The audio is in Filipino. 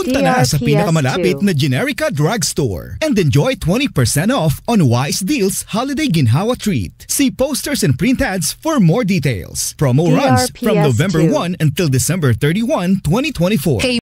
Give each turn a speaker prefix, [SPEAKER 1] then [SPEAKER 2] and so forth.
[SPEAKER 1] Pumunta na sa pinakamalapit na Generika Drugstore and enjoy 20% off on wise deals holiday ginhawa treat. See posters and print ads for more details. Promo runs from November 1 until December 31, 2024.